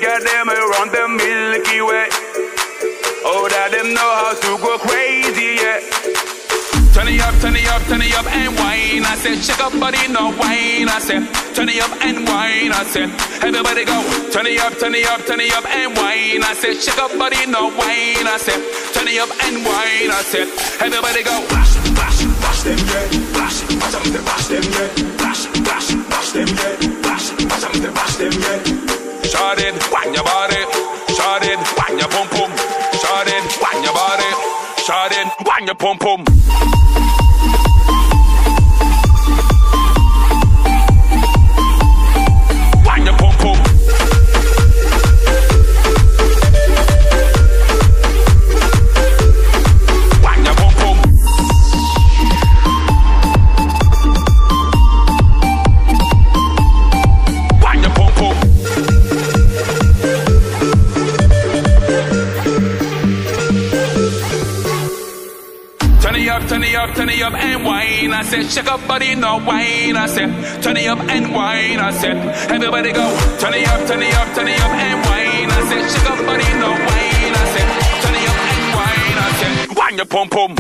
got them around the Milky Way. Oh, that them know how to go crazy, yeah. Turn it up, turn it up, turn it up and wine. I said, shake up body, no wine. I said, turn it up and wine. I said, everybody go. Turn it up, turn it up, turn it up and wine. I said, shake up body, no wine. I said, turn it up and wine. I said, everybody go. Flash, flash, flash them, yeah. Flash, watch them, flash them, yeah. Flash, flash, flash them, yeah. Flash, watch them, flash them, yeah. Shot it, wine your body. Shot it, wine your pum pum. Shot it, wine your body. Shot it, wine your pum pum. Wine your pum pum. Wine your pum pum. Wine your pum pum. Turn it up, turn it up, turn it up and wine. I said, shake up body, no wine. I said, turn it up and wine. I said, everybody go. Turn it up, turn it up, turn it up and wine. I said, shake up body, no wine. I said, turn it up and wine. I said, wine your pum pum.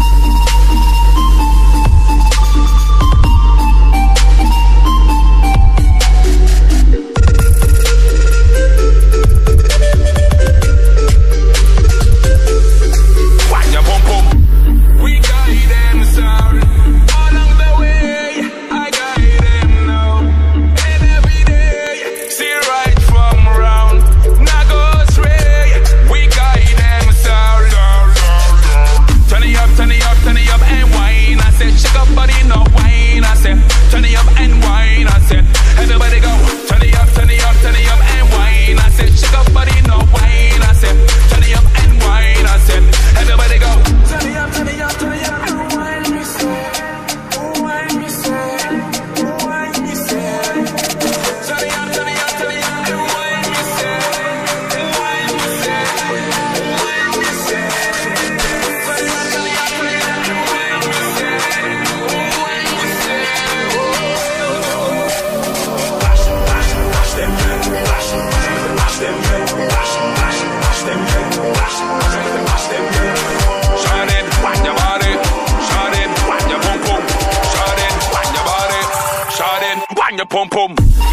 Wine your pum pum. We guide them sound along the way. I guide them now and every day. See right from wrong, not go astray. We guide them sound. Turn it up, turn it up, turn it up and wine. I said, shake up body, no wine. I said, turn it up and wine. I said, everybody go. Turn it up, turn it up, turn it up and wine. I said, shake up body, no wine. I said, turn it up and wine. I said, everybody go. Turn it up, turn it up, turn it up and wine me say, wine me say, wine me say. Turn it up, turn it up, turn it up and wine me say, wine me say, wine me say. Turn it up, turn it up, turn it up and wine me say, wine me say. Flash, flash, flash them, yeah. Flash, flash them, yeah. Flash, flash, flash them, yeah. Flash, flash them, yeah. Shot it, wine your body. Shot it, wine your pum pum. Shot it, wine your body. Shot it, wine your pum pum.